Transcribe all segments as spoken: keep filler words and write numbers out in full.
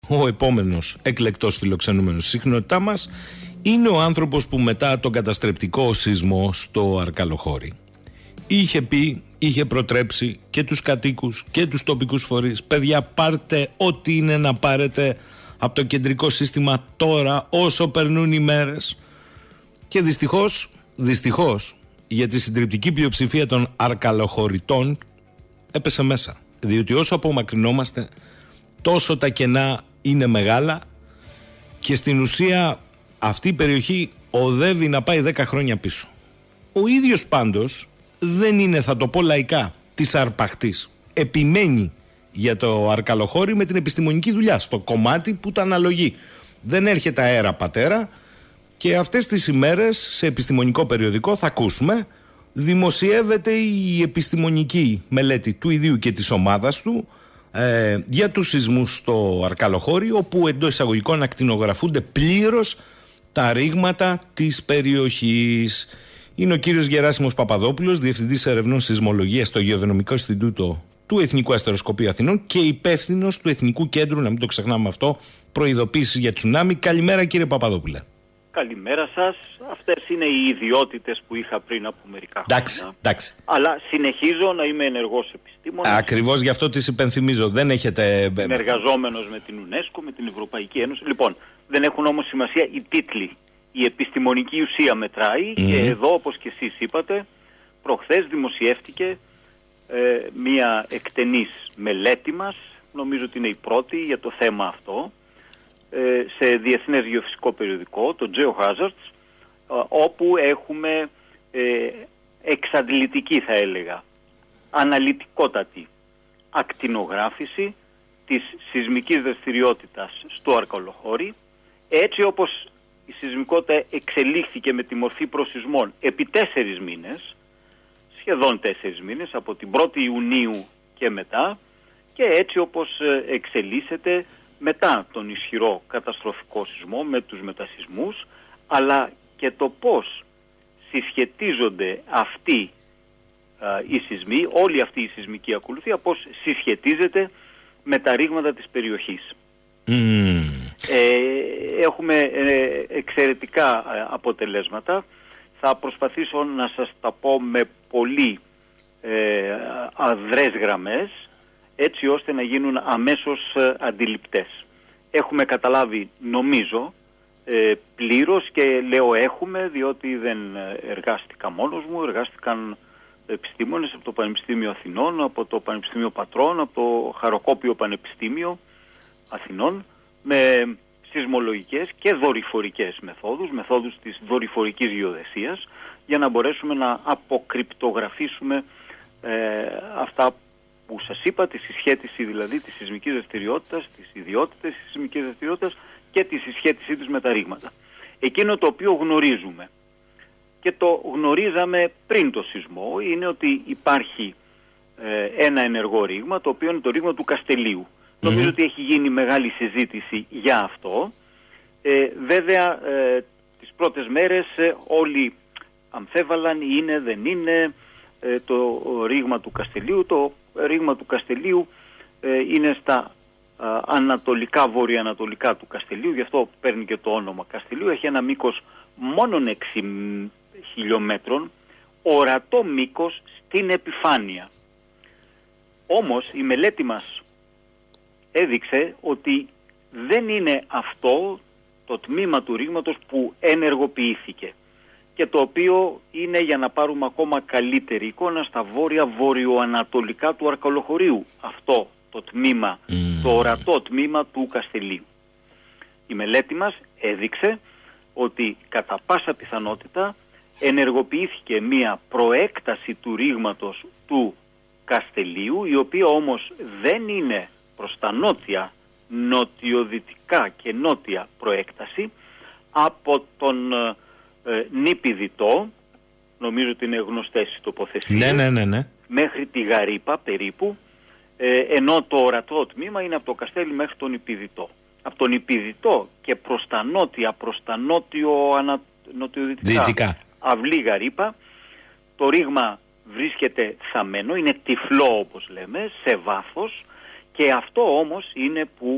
Ο επόμενος εκλεκτός φιλοξενούμενος στη συχνότητά μας είναι ο άνθρωπος που μετά τον καταστρεπτικό σεισμό στο Αρκαλοχώρι είχε πει, είχε προτρέψει και τους κατοίκους και τους τοπικούς φορείς: παιδιά, πάρτε ό,τι είναι να πάρετε από το κεντρικό σύστημα τώρα, όσο περνούν οι μέρες. Και δυστυχώς, δυστυχώς για τη συντριπτική πλειοψηφία των αρκαλοχωρητών έπεσε μέσα, διότι όσο απομακρυνόμαστε τόσο τα κενά είναι μεγάλα και στην ουσία αυτή η περιοχή οδεύει να πάει δέκα χρόνια πίσω. Ο ίδιος πάντως δεν είναι, θα το πω λαϊκά, της αρπαχτής. Επιμένει για το Αρκαλοχώρι με την επιστημονική δουλειά, στο κομμάτι που τα αναλογεί. Δεν έρχεται αέρα πατέρα και αυτές τις ημέρες σε επιστημονικό περιοδικό θα ακούσουμε, δημοσιεύεται η επιστημονική μελέτη του ιδίου και της ομάδας του ε, για τους σεισμούς στο Αρκαλοχώρι, όπου εντός εισαγωγικών ακτινογραφούνται πλήρως τα ρήγματα της περιοχής. Είναι ο κύριος Γεράσιμος Παπαδόπουλος, Διευθυντής Ερευνών Σεισμολογίας στο Γεωδυναμικό Ινστιτούτο του Εθνικού Αστεροσκοπείου Αθηνών και υπεύθυνος του Εθνικού Κέντρου, να μην το ξεχνάμε αυτό, προειδοποίησης για τσουνάμι. Καλημέρα, κύριε Παπαδόπουλε. Καλημέρα σας. Αυτές είναι οι ιδιότητες που είχα πριν από μερικά εντάξει, χρόνια. Εντάξει. Αλλά συνεχίζω να είμαι ενεργός επιστήμονας. Ακριβώς γι' αυτό τις υπενθυμίζω. Δεν έχετε... Συνεργαζόμενος με την UNESCO, με την Ευρωπαϊκή Ένωση. Λοιπόν, δεν έχουν όμως σημασία οι τίτλοι. Η επιστημονική ουσία μετράει mm-hmm. και εδώ, όπως και εσείς είπατε, προχθές δημοσιεύτηκε ε, μία εκτενής μελέτη μας, νομίζω ότι είναι η πρώτη για το θέμα αυτό, ε, σε διεθνές γεωφυσικό περιοδικό, το GeoHazards, ε, όπου έχουμε ε, εξαντλητική, θα έλεγα, αναλυτικότατη ακτινογράφηση της σεισμικής δραστηριότητας στο Αρκαλοχώρι, έτσι όπως η σεισμικότητα εξελίχθηκε με τη μορφή προσεισμών επί τέσσερις μήνες, σχεδόν τέσσερις μήνες, από την πρώτη Ιουνίου και μετά, και έτσι όπως εξελίσσεται μετά τον ισχυρό καταστροφικό σεισμό με τους μετασεισμούς, αλλά και το πώς συσχετίζονται αυτοί α, οι σεισμοί, όλη αυτή η σεισμική ακολουθία, πώς συσχετίζεται με τα ρήγματα της περιοχής. Mm. Ε, έχουμε ε, εξαιρετικά ε, αποτελέσματα. Θα προσπαθήσω να σας τα πω με πολύ ε, αδρές γραμμές, έτσι ώστε να γίνουν αμέσως ε, αντιληπτές. Έχουμε καταλάβει, νομίζω, ε, πλήρως, και λέω έχουμε διότι δεν εργάστηκα μόνος μου, εργάστηκαν επιστήμονες από το Πανεπιστήμιο Αθηνών, από το Πανεπιστήμιο Πατρών, από το Χαροκόπιο Πανεπιστήμιο Αθηνών, με σεισμολογικές και δορυφορικές μεθόδους, μεθόδους της δορυφορικής γεωδεσίας, για να μπορέσουμε να αποκρυπτογραφήσουμε ε, αυτά που σας είπα, τη συσχέτιση δηλαδή της σεισμικής δραστηριότητας, τις ιδιότητες της σεισμικής δραστηριότητας και τη συσχέτισή της με τα ρήγματα. Εκείνο το οποίο γνωρίζουμε και το γνωρίζαμε πριν το σεισμό είναι ότι υπάρχει ε, ένα ενεργό ρήγμα, το οποίο είναι το ρήγμα του Καστελίου. Mm-hmm. Νομίζω ότι έχει γίνει μεγάλη συζήτηση για αυτό. Ε, βέβαια, ε, τις πρώτες μέρες ε, όλοι αμφέβαλαν, είναι, δεν είναι ε, το ρήγμα του Καστελίου. Το ρήγμα του Καστελίου ε, είναι στα ε, ανατολικά, βορειοανατολικά του Καστελίου, γι' αυτό παίρνει και το όνομα Καστελίου. Έχει ένα μήκος μόνον έξι χιλιόμετρων, ορατό μήκος στην επιφάνεια. Όμως η μελέτη μας έδειξε ότι δεν είναι αυτό το τμήμα του ρήγματος που ενεργοποιήθηκε και το οποίο είναι, για να πάρουμε ακόμα καλύτερη εικόνα, στα βόρεια-βορειοανατολικά του Αρκαλοχωρίου. Αυτό το τμήμα, mm. το ορατό τμήμα του Καστελίου. Η μελέτη μας έδειξε ότι κατά πάσα πιθανότητα ενεργοποιήθηκε μία προέκταση του ρήγματος του Καστελίου, η οποία όμως δεν είναι προς τα νότια, νοτιοδυτικά και νότια προέκταση, από τον ε, Νίπηδητό, νομίζω ότι είναι γνωστές οι τοποθεσίες, ναι, ναι, ναι, ναι. μέχρι τη Γαρύπα περίπου, ε, ενώ το ορατό τμήμα είναι από το Καστέλι μέχρι τον Νίπηδητό. Από τον Νίπηδητό και προς τα νότια, προς τα νότιο, ανα, νοτιοδυτικά, Δυτικά. αυλή Γαρύπα, το ρήγμα βρίσκεται θαμμένο, είναι τυφλό όπως λέμε, σε βάθος, και αυτό όμως είναι που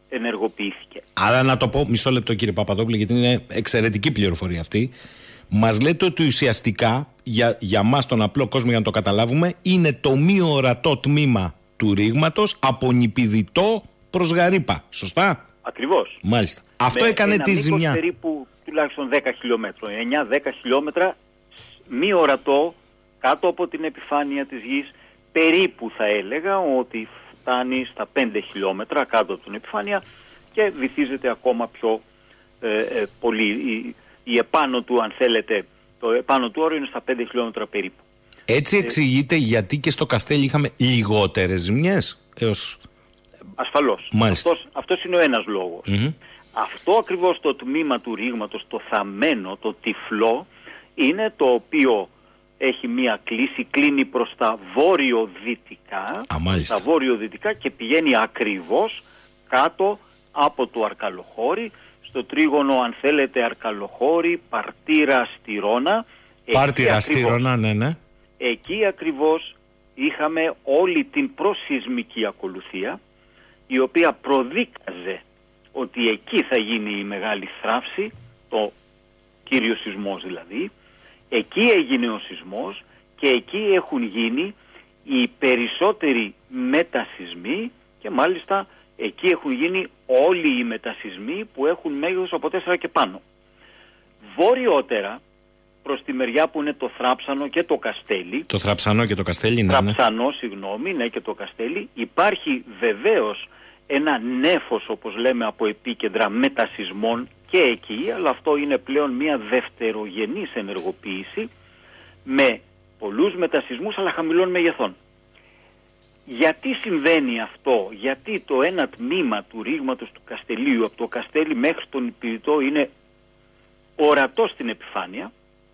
ενεργοποιήθηκε. Άρα να το πω μισό λεπτό κύριε Παπαδόπουλε, γιατί είναι εξαιρετική πληροφορία αυτή. Μας λέτε ότι ουσιαστικά για, για μας τον απλό κόσμο, για να το καταλάβουμε, είναι το μη ορατό τμήμα του ρήγματος από Νηπιδητό προς Γαρύπα. Σωστά? Ακριβώς. Μάλιστα. Αυτό με έκανε ένα τη ζημιά. Περίπου τουλάχιστον δέκα χιλιόμετρα, εννιά δέκα χιλιόμετρα μη ορατό κάτω από την επιφάνεια της γης. Περίπου θα έλεγα ότι φτάνει στα πέντε χιλιόμετρα κάτω από την επιφάνεια και βυθίζεται ακόμα πιο ε, ε, πολύ. Η, η επάνω του, αν θέλετε, το επάνω του όριο είναι στα πέντε χιλιόμετρα περίπου. Έτσι εξηγείται ε, γιατί και στο Καστέλι είχαμε λιγότερες ζημιές έως... Ασφαλώς. Αυτός, αυτός είναι ο ένας λόγος. Mm-hmm. Αυτό ακριβώς το τμήμα του ρήγματος, το θαμμένο, το τυφλό, είναι το οποίο έχει μία κλίση, κλείνει προς τα βόρειο-δυτικά, τα βόρειο-δυτικά και πηγαίνει ακριβώς κάτω από το Αρκαλοχώρι, στο τρίγωνο, αν θέλετε, Αρκαλοχώρι, Παρτήρα, Στυρώνα. Παρτήρα, Στυρώνα, ναι, ναι. Εκεί ακριβώς είχαμε όλη την προσυσμική ακολουθία, η οποία προδίκαζε ότι εκεί θα γίνει η μεγάλη θράψη, το κύριο σεισμός δηλαδή. Εκεί έγινε ο σεισμός και εκεί έχουν γίνει οι περισσότεροι μετασεισμοί και μάλιστα εκεί έχουν γίνει όλοι οι μετασεισμοί που έχουν μέγεθος από τέσσερα και πάνω. Βόρειότερα, προς τη μεριά που είναι το Θράψανο και το Καστέλι. Το Θράψανο και το Καστέλι, ναι. Θράψανο, ναι. συγγνώμη, ναι, και το Καστέλι. Υπάρχει βεβαίως ένα νέφος, όπως λέμε, από επίκεντρα μετασεισμών και εκεί, αλλά αυτό είναι πλέον μια δευτερογενής ενεργοποίηση με πολλούς μετασεισμούς αλλά χαμηλών μεγεθών. Γιατί συμβαίνει αυτό? Γιατί το ένα τμήμα του ρήγματος του Καστελίου, από το Καστέλι μέχρι τον Νηπιδητό, είναι ορατό στην επιφάνεια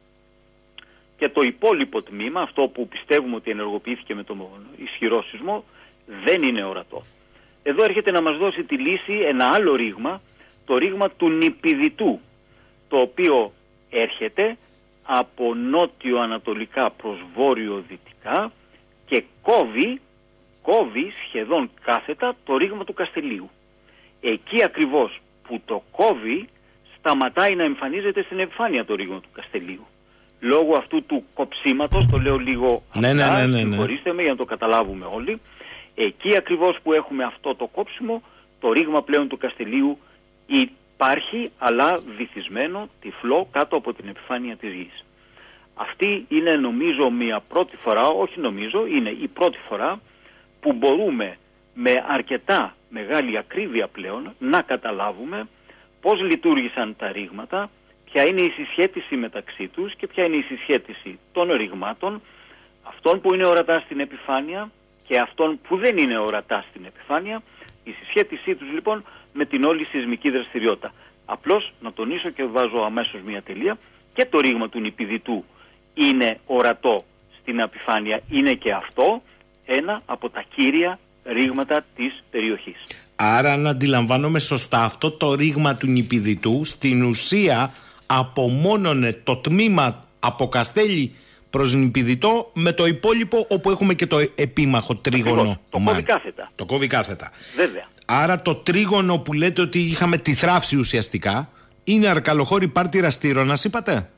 και το υπόλοιπο τμήμα, αυτό που πιστεύουμε ότι ενεργοποιήθηκε με τον ισχυρό σεισμό, δεν είναι ορατό. Εδώ έρχεται να μας δώσει τη λύση ένα άλλο ρήγμα, το ρήγμα του Νηπιδητού, το οποίο έρχεται από νότιο-ανατολικά προς βόρειο-δυτικά και κόβει, κόβει σχεδόν κάθετα το ρήγμα του Καστελίου. Εκεί ακριβώς που το κόβει, σταματάει να εμφανίζεται στην επιφάνεια το ρήγμα του Καστελίου. Λόγω αυτού του κοψίματος, το λέω λίγο ναι, αυτά, ναι, ναι, ναι, ναι. συγχωρήστε με για να το καταλάβουμε όλοι, εκεί ακριβώς που έχουμε αυτό το κόψιμο, το ρήγμα πλέον του Καστελίου υπάρχει, αλλά βυθισμένο, τυφλό, κάτω από την επιφάνεια της γης. Αυτή είναι, νομίζω, μια πρώτη φορά, όχι νομίζω, είναι η πρώτη φορά που μπορούμε με αρκετά μεγάλη ακρίβεια πλέον να καταλάβουμε πώς λειτουργήσαν τα ρήγματα, ποια είναι η συσχέτιση μεταξύ τους και ποια είναι η συσχέτιση των ρηγμάτων, αυτών που είναι ορατά στην επιφάνεια και αυτών που δεν είναι ορατά στην επιφάνεια, η συσχέτισή τους λοιπόν με την όλη σεισμική δραστηριότητα. Απλώς να τονίσω και βάζω αμέσως μια τελεία, και το ρήγμα του Νηπιδητού είναι ορατό στην επιφάνεια, είναι και αυτό ένα από τα κύρια ρήγματα της περιοχής. Άρα να αντιλαμβάνομαι σωστά, αυτό το ρήγμα του Νηπιδητού στην ουσία απομόνωνε το τμήμα από Καστέλι προς Νηπιδητό με το υπόλοιπο όπου έχουμε και το επίμαχο τρίγωνο. Ακριβώς, το κόβει κάθετα. Το κόβει κάθετα. Βέβαια. Άρα το τρίγωνο που λέτε ότι είχαμε τη θράψη ουσιαστικά είναι Αρκαλοχώρι, Πάρτηρα, Στύρωνας, είπατε?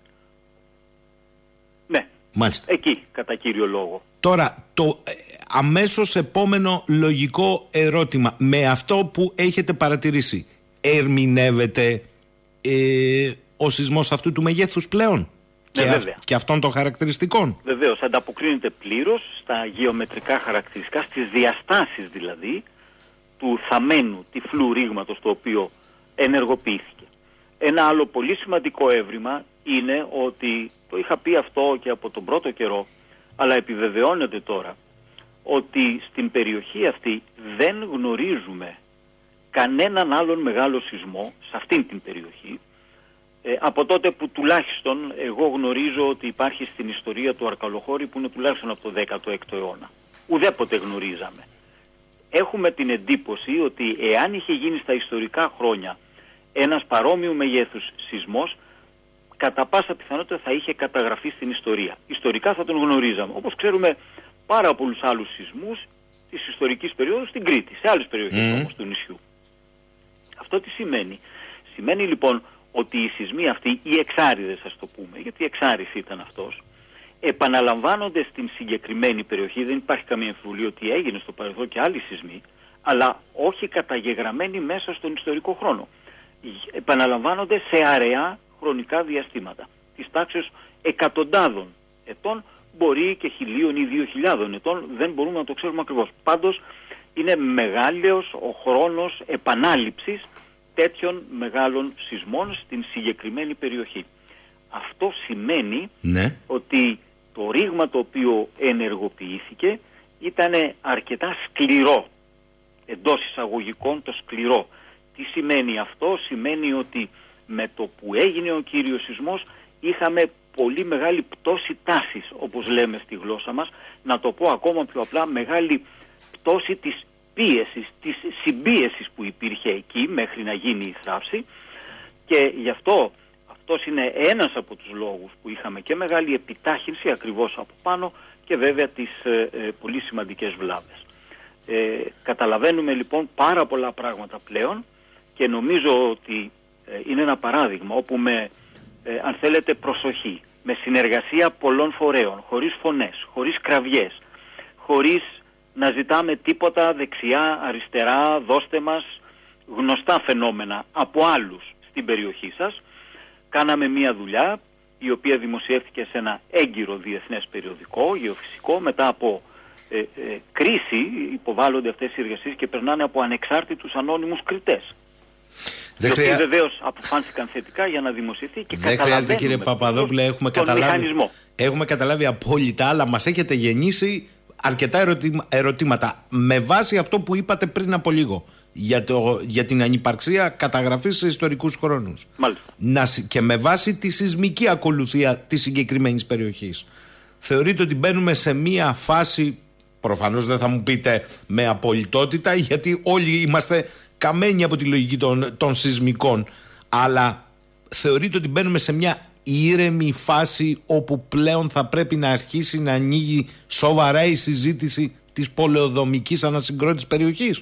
Ναι. Μάλιστα. Εκεί κατά κύριο λόγο. Τώρα το ε, αμέσως επόμενο λογικό ερώτημα, με αυτό που έχετε παρατηρήσει, ερμηνεύεται ε, ο σεισμός αυτού του μεγέθους πλέον? Ναι, και, α, και αυτών των χαρακτηριστικών? Βεβαίως, ανταποκρίνεται πλήρως στα γεωμετρικά χαρακτηριστικά, στις διαστάσεις δηλαδή του θαμμένου τυφλού ρήγματος το οποίο ενεργοποιήθηκε. Ένα άλλο πολύ σημαντικό έβριμα είναι ότι, το είχα πει αυτό και από τον πρώτο καιρό, αλλά επιβεβαιώνεται τώρα, ότι στην περιοχή αυτή δεν γνωρίζουμε κανέναν άλλον μεγάλο σεισμό σε αυτήν την περιοχή, ε, από τότε που τουλάχιστον εγώ γνωρίζω ότι υπάρχει στην ιστορία του Αρκαλοχώρι, που είναι τουλάχιστον από το δέκατο έκτο αιώνα. Ουδέποτε γνωρίζαμε. Έχουμε την εντύπωση ότι εάν είχε γίνει στα ιστορικά χρόνια ένας παρόμοιου μεγέθους σεισμός, κατά πάσα πιθανότητα θα είχε καταγραφεί στην ιστορία. Ιστορικά θα τον γνωρίζαμε. Όπως ξέρουμε πάρα πολλούς άλλους σεισμούς της ιστορικής περίοδου στην Κρήτη, σε άλλες περιοχές mm. όμως του νησιού. Αυτό τι σημαίνει? Σημαίνει λοιπόν ότι οι σεισμοί αυτοί, οι εξάριδες ας το πούμε, γιατί η εξάρις ήταν αυτός, επαναλαμβάνονται στην συγκεκριμένη περιοχή. Δεν υπάρχει καμία αμφιβολία ότι έγινε στο παρελθόν και άλλοι σεισμοί, αλλά όχι καταγεγραμμένοι μέσα στον ιστορικό χρόνο. Επαναλαμβάνονται σε αραιά χρονικά διαστήματα, της τάξης εκατοντάδων ετών, μπορεί και χιλίων ή δύο χιλιάδων ετών, δεν μπορούμε να το ξέρουμε ακριβώς. Πάντως είναι μεγάλος ο χρόνος επανάληψης τέτοιων μεγάλων σεισμών στην συγκεκριμένη περιοχή. Αυτό σημαίνει ναι. ότι το ρήγμα το οποίο ενεργοποιήθηκε ήταν αρκετά σκληρό, εντός εισαγωγικών το σκληρό. Τι σημαίνει αυτό? Σημαίνει ότι με το που έγινε ο κύριος σεισμός είχαμε πολύ μεγάλη πτώση τάσης, όπως λέμε στη γλώσσα μας, να το πω ακόμα πιο απλά, μεγάλη πτώση της πίεσης, της συμπίεσης που υπήρχε εκεί μέχρι να γίνει η θράψη, και γι' αυτό αυτός είναι ένας από τους λόγους που είχαμε και μεγάλη επιτάχυνση ακριβώς από πάνω και βέβαια τις ε, ε, πολύ σημαντικές βλάβες. Ε, καταλαβαίνουμε λοιπόν πάρα πολλά πράγματα πλέον και νομίζω ότι ε, είναι ένα παράδειγμα όπου με, ε, αν θέλετε, προσοχή, με συνεργασία πολλών φορέων, χωρίς φωνές, χωρίς κραυγές, χωρίς να ζητάμε τίποτα δεξιά, αριστερά, δώστε μας γνωστά φαινόμενα από άλλους στην περιοχή σας. Κάναμε μία δουλειά η οποία δημοσιεύτηκε σε ένα έγκυρο διεθνές περιοδικό, γεωφυσικό, μετά από ε, ε, κρίση υποβάλλονται αυτές οι εργασίες και περνάνε από ανεξάρτητους ανώνυμους κριτές. Οι οποίοι βεβαίως αποφάνθηκαν θετικά για να δημοσιευθεί και δεν χρειάζεται, κύριε Παπαδόπουλε, έχουμε καταλάβει, έχουμε καταλάβει απόλυτα, αλλά μας έχετε γεννήσει αρκετά ερωτήμα, ερωτήματα με βάση αυτό που είπατε πριν από λίγο για, το, για την ανυπαρξία καταγραφής σε ιστορικούς χρόνους. Να, και με βάση τη σεισμική ακολουθία της συγκεκριμένης περιοχής. Θεωρείτε ότι μπαίνουμε σε μία φάση, προφανώς δεν θα μου πείτε με απολυτότητα, γιατί όλοι είμαστε καμένοι από τη λογική των, των σεισμικών, αλλά θεωρείτε ότι μπαίνουμε σε μια ήρεμη φάση όπου πλέον θα πρέπει να αρχίσει να ανοίγει σοβαρά η συζήτηση της πολεοδομικής ανασυγκρότησης περιοχής?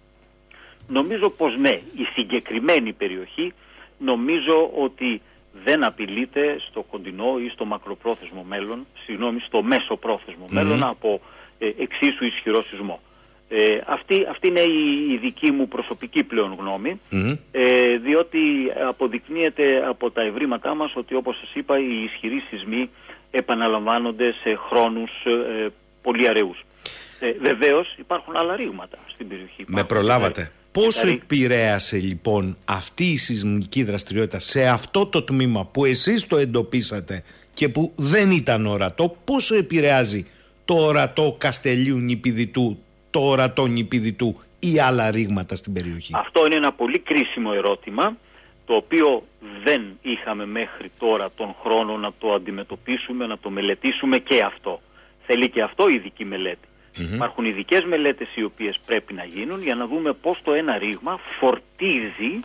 Νομίζω πως ναι. Η συγκεκριμένη περιοχή νομίζω ότι δεν απειλείται στο κοντινό ή στο μακροπρόθεσμο μέλλον, συγγνώμη, στο μέσοπρόθεσμο mm-hmm. μέλλον από ε, εξίσου ισχυρό σεισμό. Ε, αυτή, αυτή είναι η, η δική μου προσωπική πλέον γνώμη, mm-hmm. ε, διότι αποδεικνύεται από τα ευρήματά μας ότι, όπως σας είπα, οι ισχυροί σεισμοί επαναλαμβάνονται σε χρόνους ε, πολύ αραιούς. Ε, βεβαίως υπάρχουν άλλα ρήγματα στην περιοχή. Με προλάβατε. Ε, Πόσο επηρέασε λοιπόν αυτή η σεισμική δραστηριότητα σε αυτό το τμήμα που εσείς το εντοπίσατε και που δεν ήταν ορατό, πόσο επηρεάζει το ορατό Καστελίου Νηπιδητού, το ορατό Νηπιδητού ή άλλα ρήγματα στην περιοχή? Αυτό είναι ένα πολύ κρίσιμο ερώτημα, το οποίο δεν είχαμε μέχρι τώρα τον χρόνο να το αντιμετωπίσουμε, να το μελετήσουμε και αυτό. Θέλει και αυτό ειδική μελέτη. Mm-hmm. Υπάρχουν ειδικές μελέτες οι οποίες πρέπει να γίνουν για να δούμε πώς το ένα ρήγμα φορτίζει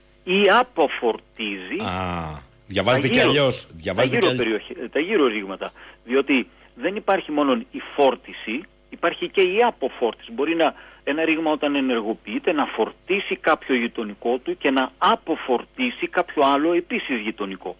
ή αποφορτίζει ah, διαβάζετε και αλλιώς τα, γύρω περιοχή, τα γύρω ρήγματα. Διότι δεν υπάρχει μόνο η φόρτιση, υπάρχει και η αποφόρτιση. Μπορεί να, ένα ρήγμα όταν ενεργοποιείται να φορτίσει κάποιο γειτονικό του και να αποφορτίσει κάποιο άλλο επίσης γειτονικό.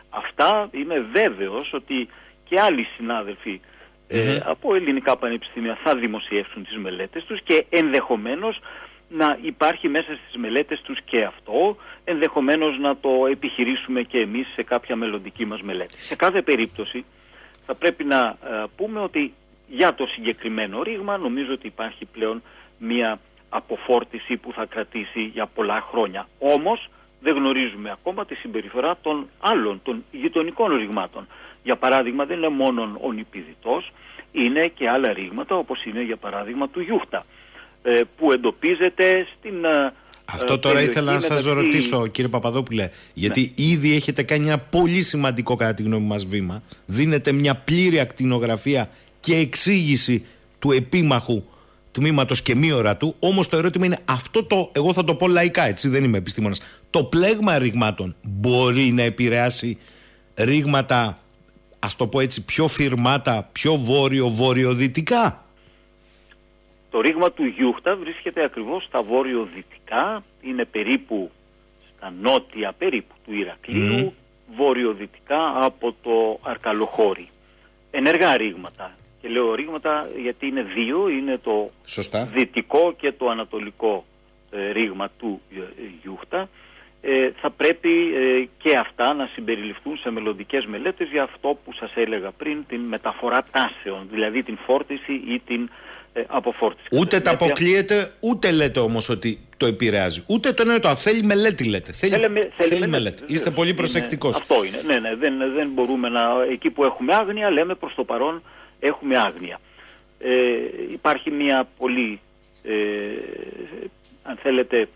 Αυτά είμαι βέβαιος ότι και άλλοι συνάδελφοι Mm-hmm. Ε, από ελληνικά πανεπιστήμια θα δημοσιεύσουν τις μελέτες τους και ενδεχομένως να υπάρχει μέσα στις μελέτες τους και αυτό, ενδεχομένως να το επιχειρήσουμε και εμείς σε κάποια μελλοντική μας μελέτη. Σε κάθε περίπτωση θα πρέπει να ε, πούμε ότι για το συγκεκριμένο ρήγμα νομίζω ότι υπάρχει πλέον μια αποφόρτιση που θα κρατήσει για πολλά χρόνια. Όμως δεν γνωρίζουμε ακόμα τη συμπεριφορά των άλλων, των γειτονικών ρηγμάτων. Για παράδειγμα δεν είναι μόνο ο Νηπιδητός, είναι και άλλα ρήγματα όπως είναι για παράδειγμα του Γιούχτα, ε, που εντοπίζεται στην... Αυτό τώρα ήθελα να σας μεταξύ... ρωτήσω, κύριε Παπαδόπουλε, γιατί ναι. ήδη έχετε κάνει ένα πολύ σημαντικό κατά τη γνώμη μας βήμα. Δίνετε μια πλήρη ακτινογραφία και εξήγηση του επίμαχου τμήματος και μη ορατού. Όμως το ερώτημα είναι αυτό το, εγώ θα το πω λαϊκά, έτσι, δεν είμαι επιστήμονας. Το πλέγμα ρηγμάτων μπορεί να επηρεάσει ρήγματα, ας το πω έτσι, πιο φυρμάτα, πιο βόρειο-βορειοδυτικά? Το Το ρήγμα του Γιούχτα βρίσκεται ακριβώς στα βόρειο-δυτικά, είναι περίπου στα νότια περίπου του Ηρακλείου, mm. βορειοδυτικά από το Αρκαλοχώρι. Ενεργά ρήγματα. Και λέω ρήγματα γιατί είναι δύο, είναι το Σωστά. δυτικό και το ανατολικό ε, ρήγμα του ε, Γιούχτα. Ε, θα πρέπει ε, και αυτά να συμπεριληφθούν σε μελλοντικές μελέτες για αυτό που σας έλεγα πριν, την μεταφορά τάσεων, δηλαδή την φόρτιση ή την ε, αποφόρτιση. Ούτε τα αποκλείεται, ούτε λέτε όμως ότι το επηρεάζει. Ούτε το εννοώ, θέλει μελέτη λέτε. Θέλει, θέλει, θέλει, θέλει μελέτη. μελέτη. Είστε πολύ προσεκτικός. Είναι, αυτό είναι. Ναι, ναι, δεν, δεν μπορούμε να... Εκεί που έχουμε άγνοια, λέμε προς το παρόν έχουμε άγνοια. Ε, υπάρχει μια πολύ, ε, αν θέλετε,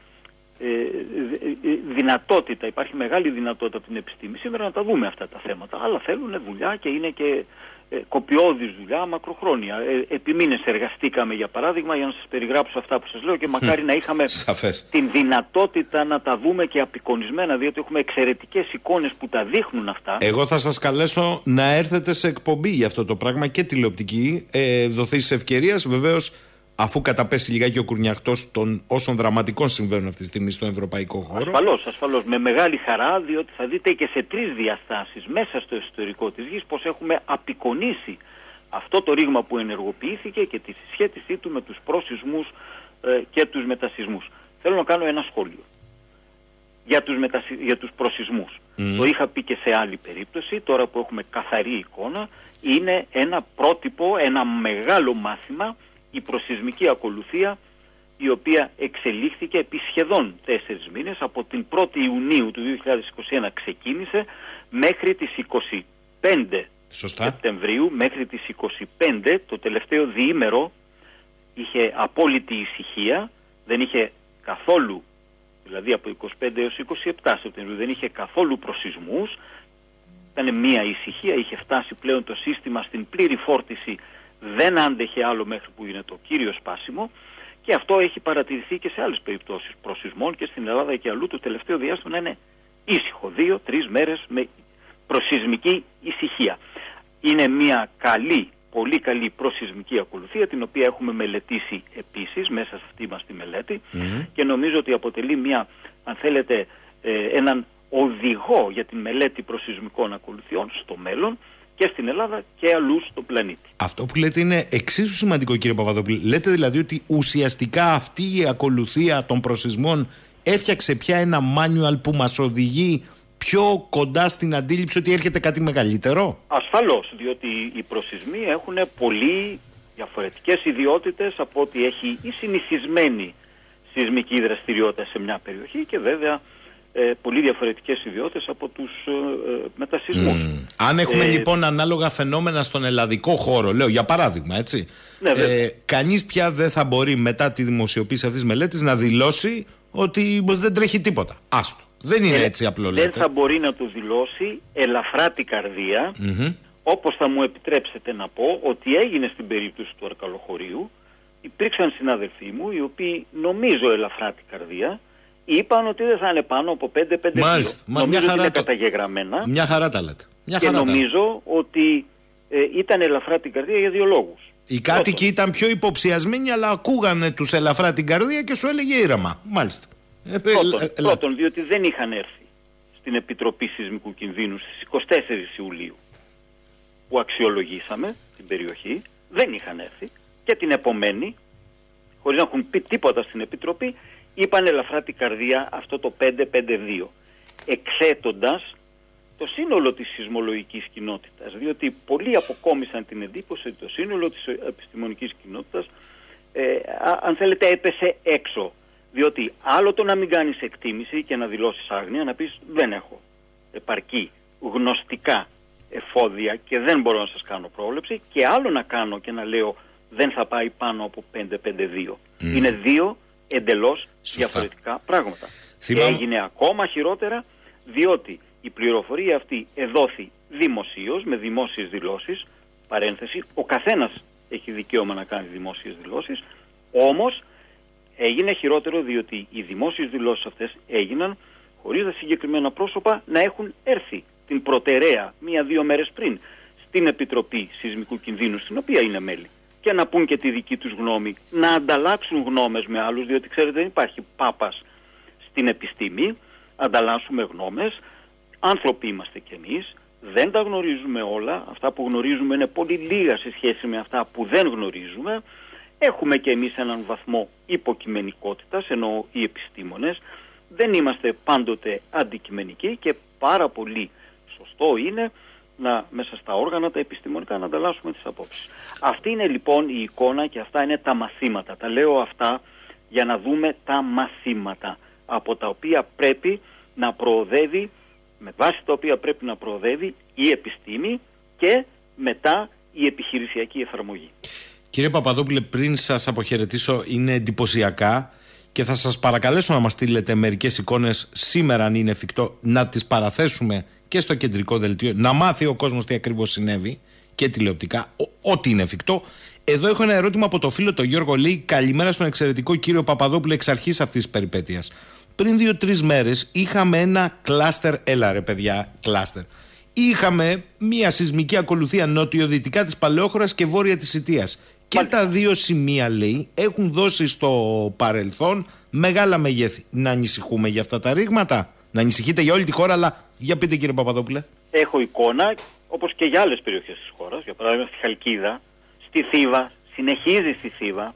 δυνατότητα, υπάρχει μεγάλη δυνατότητα από την επιστήμη σήμερα να τα δούμε αυτά τα θέματα, αλλά θέλουν δουλειά και είναι και ε, κοπιώδης δουλειά μακροχρόνια. Ε, επί μήνες εργαστήκαμε για παράδειγμα για να σας περιγράψω αυτά που σας λέω και μακάρι να είχαμε Σαφές. την δυνατότητα να τα δούμε και απεικονισμένα, διότι έχουμε εξαιρετικές εικόνες που τα δείχνουν αυτά. Εγώ θα σας καλέσω να έρθετε σε εκπομπή για αυτό το πράγμα και τηλεοπτική, ε, δοθείς ευκαιρίας βεβαίως, αφού καταπέσει λιγάκι ο κουρνιαχτός των όσων δραματικών συμβαίνουν αυτή τη στιγμή στον ευρωπαϊκό χώρο. Ασφαλώς, ασφαλώς. Με μεγάλη χαρά, διότι θα δείτε και σε τρεις διαστάσεις μέσα στο εσωτερικό της γης πως έχουμε απεικονίσει αυτό το ρήγμα που ενεργοποιήθηκε και τη συσχέτισή του με τους προσεισμούς ε, και τους μετασεισμούς. Θέλω να κάνω ένα σχόλιο για τους, μετασυ... για τους προσεισμούς. Mm. Το είχα πει και σε άλλη περίπτωση, τώρα που έχουμε καθαρή εικόνα, είναι ένα πρότυπο, ένα μεγάλο μάθημα, η προσεισμική ακολουθία, η οποία εξελίχθηκε επί σχεδόν τέσσερις μήνες, από την πρώτη Ιουνίου του δύο χιλιάδες είκοσι ένα ξεκίνησε μέχρι τις είκοσι πέντε Σωστά. Σεπτεμβρίου, μέχρι τις είκοσι πέντε, το τελευταίο διήμερο, είχε απόλυτη ησυχία, δεν είχε καθόλου, δηλαδή από είκοσι πέντε έως είκοσι επτά Σεπτεμβρίου, δεν είχε καθόλου προσεισμούς, ήταν μια ησυχία, είχε φτάσει πλέον το σύστημα στην πλήρη φόρτιση, δεν άντεχε άλλο μέχρι που είναι το κύριο σπάσιμο, και αυτό έχει παρατηρηθεί και σε άλλες περιπτώσεις προσεισμών και στην Ελλάδα και αλλού. Το τελευταίο διάστημα να είναι ήσυχο, δύο-τρεις μέρες με προσεισμική ησυχία. Είναι μια καλή, πολύ καλή προσεισμική ακολουθία, την οποία έχουμε μελετήσει επίσης μέσα σε αυτή μας τη μελέτη mm-hmm. και νομίζω ότι αποτελεί μια, αν θέλετε, ε, έναν οδηγό για τη μελέτη προσεισμικών ακολουθιών στο μέλλον και στην Ελλάδα και αλλού στον πλανήτη. Αυτό που λέτε είναι εξίσου σημαντικό, κύριε Παπαδόπουλε. Λέτε δηλαδή ότι ουσιαστικά αυτή η ακολουθία των προσεισμών έφτιαξε πια ένα manual που μας οδηγεί πιο κοντά στην αντίληψη ότι έρχεται κάτι μεγαλύτερο. Ασφαλώς, διότι οι προσεισμοί έχουν πολύ διαφορετικές ιδιότητες από ότι έχει η συνηθισμένη σεισμική δραστηριότητα σε μια περιοχή και βέβαια Ε, πολύ διαφορετικές ιδιότητες από τους ε, ε, μετασεισμούς. Mm. Αν έχουμε ε, λοιπόν ανάλογα φαινόμενα στον ελλαδικό χώρο, λέω για παράδειγμα, έτσι, ναι, ε, κανείς πια δεν θα μπορεί μετά τη δημοσιοποίηση αυτής της μελέτης να δηλώσει ότι δεν τρέχει τίποτα. Άστο. Δεν είναι ε, έτσι απλό, λέτε. Δεν θα μπορεί να το δηλώσει ελαφρά την καρδία, mm-hmm. όπως θα μου επιτρέψετε να πω ότι έγινε στην περίπτωση του Αρκαλοχωρίου. Υπήρξαν συναδελφοί μου οι οποίοι, νομίζω ελαφρά την καρδία, είπαν ότι δεν θα είναι πάνω από πέντε πέντε Μάλιστα. Μα νομίζω μια ότι είναι το... καταγεγραμμένα. Μια χαρά τα λέτε. Μια και χαρά νομίζω τα... ότι ε, ήταν ελαφρά την καρδία για δύο λόγους. Οι κάτοικοι ήταν πιο υποψιασμένοι, αλλά ακούγανε τους ελαφρά την καρδία και σου έλεγε ήρεμα. Μάλιστα. Πρώτον, ε, ε, πρώτον, διότι δεν είχαν έρθει στην Επιτροπή Σεισμικού Κινδύνου στις εικοστή τέταρτη Ιουλίου που αξιολογήσαμε την περιοχή. Δεν είχαν έρθει και την επομένη, χωρίς να έχουν πει τίποτα στην Επιτροπή, είπαν ελαφρά την καρδία αυτό το πέντε πέντε δύο, εξέτοντας το σύνολο της σεισμολογικής κοινότητας, διότι πολλοί αποκόμισαν την εντύπωση ότι το σύνολο της επιστημονικής κοινότητας, ε, αν θέλετε, έπεσε έξω. Διότι άλλο το να μην κάνεις εκτίμηση και να δηλώσεις άγνοια, να πεις δεν έχω επαρκή γνωστικά εφόδια και δεν μπορώ να σας κάνω πρόβλεψη, και άλλο να κάνω και να λέω δεν θα πάει πάνω από πέντε πέντε δύο. Mm. Είναι δύο εντελώς Σωστά. διαφορετικά πράγματα. Θυμάμαι... Και έγινε ακόμα χειρότερα, διότι η πληροφορία αυτή εδόθη δημοσίως, με δημόσιες δηλώσεις, παρένθεση, ο καθένας έχει δικαίωμα να κάνει δημόσιες δηλώσεις, όμως έγινε χειρότερο διότι οι δημόσιες δηλώσεις αυτές έγιναν χωρίς τα συγκεκριμένα πρόσωπα να έχουν έρθει την προτεραία μία-δύο μέρες πριν στην Επιτροπή Σεισμικού Κινδύνου, στην οποία είναι μέλη. και να πούν και τη δική τους γνώμη, να ανταλλάξουν γνώμες με άλλους, διότι ξέρετε δεν υπάρχει πάπας στην επιστήμη, ανταλλάσσουμε γνώμες, άνθρωποι είμαστε κι εμείς, δεν τα γνωρίζουμε όλα, αυτά που γνωρίζουμε είναι πολύ λίγα σε σχέση με αυτά που δεν γνωρίζουμε, έχουμε κι εμείς έναν βαθμό υποκειμενικότητας, ενώ οι επιστήμονες δεν είμαστε πάντοτε αντικειμενικοί και πάρα πολύ σωστό είναι να, μέσα στα όργανα τα επιστημονικά να ανταλλάσσουμε τις απόψεις. Αυτή είναι λοιπόν η εικόνα και αυτά είναι τα μαθήματα. Τα λέω αυτά για να δούμε τα μαθήματα από τα οποία πρέπει να προοδεύει, με βάση τα οποία πρέπει να προοδεύει η επιστήμη και μετά η επιχειρησιακή εφαρμογή. Κύριε Παπαδόπουλε, πριν σας αποχαιρετήσω, είναι εντυπωσιακά και θα σας παρακαλέσω να μας στείλετε μερικές εικόνες σήμερα, αν είναι εφικτό, να τις παραθέσουμε και στο κεντρικό δελτίο, να μάθει ο κόσμος τι ακριβώς συνέβη και τηλεοπτικά, ό,τι είναι εφικτό. Εδώ έχω ένα ερώτημα από το φίλο τον Γιώργο. Λέει: καλημέρα στον εξαιρετικό κύριο Παπαδόπουλο εξ αρχής αυτής της περιπέτειας. Πριν δύο-τρεις μέρες είχαμε ένα κλάστερ, έλα ρε παιδιά, κλάστερ. Είχαμε μια σεισμική ακολουθία νοτιοδυτικά της Παλαιόχωρας και βόρεια της Ιττίας. Και Μάλιστα. τα δύο σημεία, λέει, έχουν δώσει στο παρελθόν μεγάλα μεγέθη. Να ανησυχούμε για αυτά τα ρήγματα, να ανησυχείτε για όλη τη χώρα, αλλά για πείτε κύριε Παπαδόπουλε. Έχω εικόνα, όπως και για άλλες περιοχές της χώρας, για παράδειγμα στη Χαλκίδα, στη Θήβα, συνεχίζει στη Θήβα,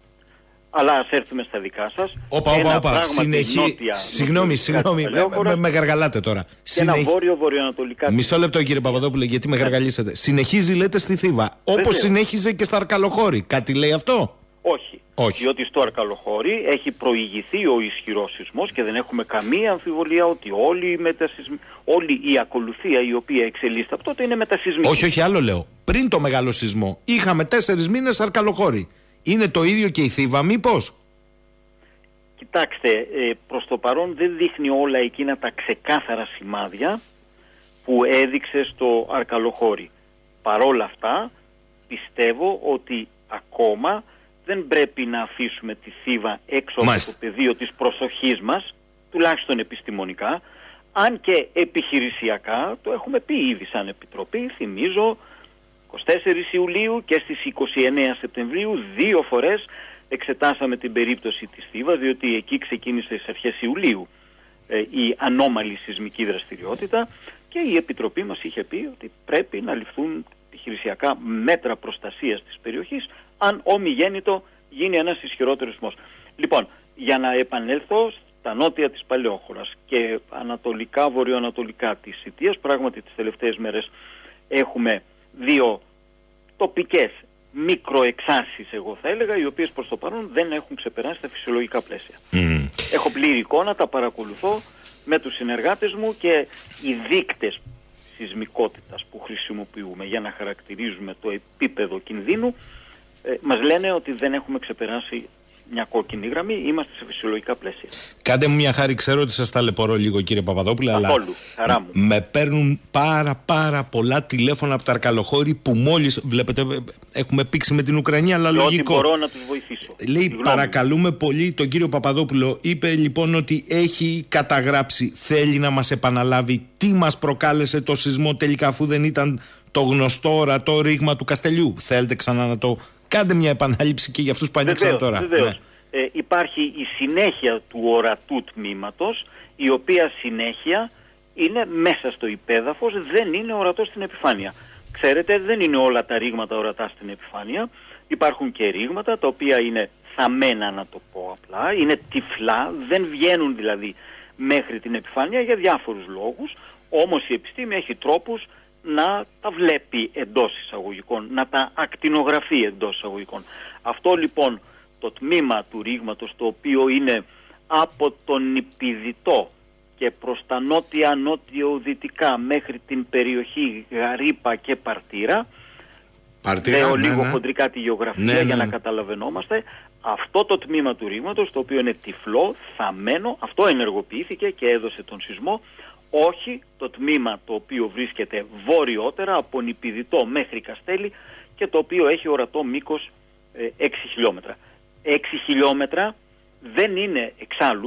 αλλά ας έρθουμε στα δικά σας. Όπα, όπα, όπα, συνεχίζει. Συγγνώμη, συγγνώμη, με, με γαργαλάτε τώρα. Και Συνεχ... ένα βόρειο-βορειοανατολικά. Μισό λεπτό κύριε Παπαδόπουλε, γιατί με γαργαλίσατε. Συνεχίζει, λέτε, στη Θήβα, όπως συνέχιζε και στα Αρκαλοχώρη. Κάτι λέει αυτό? Όχι. Όχι. Διότι στο Αρκαλοχώρη έχει προηγηθεί ο ισχυρός σεισμός και δεν έχουμε καμία αμφιβολία ότι όλη η, μετασυσμ... όλη η ακολουθία η οποία εξελίσσεται από τότε είναι μετασυσμική. Όχι, όχι, άλλο λέω. Πριν το μεγάλο σεισμό είχαμε τέσσερις μήνες Αρκαλοχώρη. Είναι το ίδιο και η Θήβα, μήπως? Κοιτάξτε, ε, προς το παρόν δεν δείχνει όλα εκείνα τα ξεκάθαρα σημάδια που έδειξε στο Αρκαλοχώρη. Παρόλα αυτά, πιστεύω ότι ακόμα δεν πρέπει να αφήσουμε τη Θήβα έξω Μάλιστα. από το πεδίο της προσοχής μας, τουλάχιστον επιστημονικά, αν και επιχειρησιακά, το έχουμε πει ήδη σαν Επιτροπή, θυμίζω, εικοστή τέταρτη Ιουλίου και στις είκοσι εννέα Σεπτεμβρίου δύο φορές εξετάσαμε την περίπτωση της Θήβας, διότι εκεί ξεκίνησε στις αρχές Ιουλίου ε, η ανώμαλη σεισμική δραστηριότητα και η Επιτροπή μας είχε πει ότι πρέπει να ληφθούν επιχειρησιακά μέτρα προστασίας της περιοχής αν ομιγέννητο γίνει ένας ισχυρότερος σεισμός. Λοιπόν, για να επανέλθω στα νότια της Παλαιόχωρας και ανατολικά, βορειοανατολικά της Ιττίας, πράγματι τις τελευταίες μέρες έχουμε δύο τοπικές μικροεξάσεις, εγώ θα έλεγα, οι οποίες προς το παρόν δεν έχουν ξεπεράσει τα φυσιολογικά πλαίσια. Mm. Έχω πλήρη εικόνα, τα παρακολουθώ με τους συνεργάτες μου και οι δείκτες σεισμικότητας που χρησιμοποιούμε για να χαρακτηρίζουμε το επίπεδο κινδύνου ε, μας λένε ότι δεν έχουμε ξεπεράσει μια κόκκινη γραμμή, είμαστε σε φυσιολογικά πλαίσια. Κάντε μου μια χάρη, ξέρω ότι σας ταλαιπωρώ λίγο κύριε Παπαδόπουλε, αλλά χαρά μου. με παίρνουν πάρα πάρα πολλά τηλέφωνα από τα Αρκαλοχώρη που μόλις, βλέπετε, έχουμε πήξει με την Ουκρανία, αλλά και λογικό. Ό,τι μπορώ να τους βοηθήσω. Λέει, παρακαλούμε πολύ τον κύριο Παπαδόπουλο, είπε λοιπόν ότι έχει καταγράψει, θέλει να μας επαναλάβει τι μας προκάλεσε το σεισμό τελικά, αφού δεν ήταν το γνωστό ορατό ρήγμα του Καστελιού. Θέλετε ξανά να το... Κάντε μια επανάληψη και για αυτούς που ανοίξαν τώρα. Βεβαίως. Ναι. Ε, υπάρχει η συνέχεια του ορατού τμήματος, η οποία συνέχεια είναι μέσα στο υπέδαφος, δεν είναι ορατό στην επιφάνεια. Ξέρετε, δεν είναι όλα τα ρήγματα ορατά στην επιφάνεια. Υπάρχουν και ρήγματα τα οποία είναι θαμμένα, να το πω απλά, είναι τυφλά, δεν βγαίνουν δηλαδή μέχρι την επιφάνεια για διάφορους λόγους, όμως η επιστήμη έχει τρόπους να τα βλέπει εντός εισαγωγικών, να τα ακτινογραφεί εντός εισαγωγικών. Αυτό λοιπόν το τμήμα του ρήγματος, το οποίο είναι από τον Ιππιδιτό και προς τα νότια νότιο-δυτικά μέχρι την περιοχή Γαρύπα και Παρτίρα, Παρτίρα, λέω ναι, λίγο ναι. χοντρικά τη γεωγραφία ναι, ναι. για να καταλαβαίνόμαστε, αυτό το τμήμα του ρήγματος, το οποίο είναι τυφλό, θαμμένο, αυτό ενεργοποιήθηκε και έδωσε τον σεισμό. Όχι το τμήμα το οποίο βρίσκεται βορειότερα από Νηπιδιτό μέχρι Καστέλη και το οποίο έχει ορατό μήκος ε, έξι χιλιόμετρα. έξι χιλιόμετρα δεν είναι εξάλλου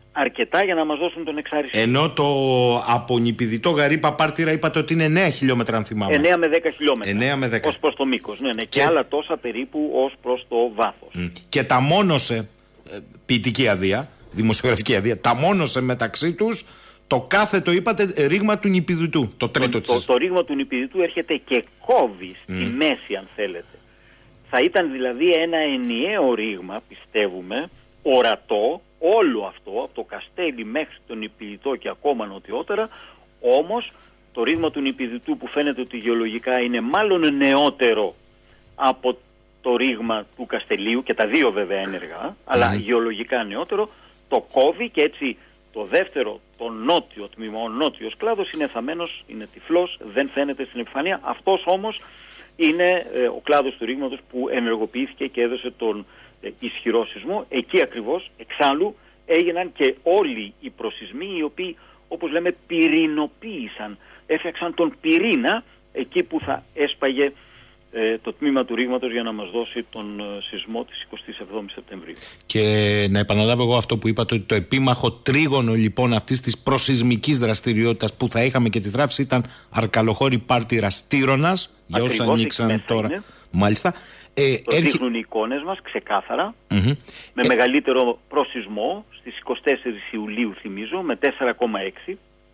αρκετά για να μας δώσουν τον εξάρισμό. Ενώ το απονυπηδητό Γαρύπα Πάρτυρα είπατε ότι είναι εννέα χιλιόμετρα, αν θυμάμαι. εννέα με δέκα χιλιόμετρα. εννέα με δέκα. Ως προς το μήκος. Ναι, ναι. Και... και άλλα τόσα περίπου ως προς το βάθος. Mm. Και τα μόνωσε, ποιητική αδεία, δημοσιογραφική αδεία, τα μόνωσε μεταξύ τους το κάθετο, είπατε, ρήγμα του νηπιδιτού. Το τρίτο το, της. το, το ρήγμα του νηπιδιτού έρχεται και κόβει στη mm. μέση, αν θέλετε. Θα ήταν δηλαδή ένα ενιαίο ρήγμα, πιστεύουμε, ορατό, όλο αυτό, από το Καστέλι μέχρι τον νηπιδιτό και ακόμα νοτιότερα, όμως το ρήγμα του νηπιδιτού που φαίνεται ότι γεωλογικά είναι μάλλον νεότερο από το ρήγμα του Καστελίου, και τα δύο βέβαια ένεργα, mm. αλλά γεωλογικά νεότερο, το κόβει και έτσι το δεύτερο, το νότιο τμήμα, ο νότιος κλάδος είναι θαμμένος, είναι τυφλός, δεν φαίνεται στην επιφάνεια. Αυτός όμως είναι ε, ο κλάδος του ρήγματος που ενεργοποιήθηκε και έδωσε τον ε, ισχυρό σεισμό. Εκεί ακριβώς, εξάλλου, έγιναν και όλοι οι προσεισμοί οι οποίοι, όπως λέμε, πυρηνοποίησαν, έφτιαξαν τον πυρήνα εκεί που θα έσπαγε ε, το τμήμα του ρήγματος για να μας δώσει τον ε, σεισμό της εικοστή εβδόμης Σεπτεμβρίου. Και να επαναλάβω εγώ αυτό που είπατε, ότι το επίμαχο τρίγωνο λοιπόν αυτής της προσεισμικής δραστηριότητας που θα είχαμε και τη θράψη ήταν Αρκαλοχώρη, Πάρτυρα, Στύρωνας, για όσα ανοίξαν τώρα. Είναι. Μάλιστα. Ε, το έρχε... δείχνουν οι εικόνες μας ξεκάθαρα, mm-hmm. με ε... μεγαλύτερο προσεισμό στις εικοστή τέταρτη Ιουλίου, θυμίζω, με τέσσερα κόμμα έξι.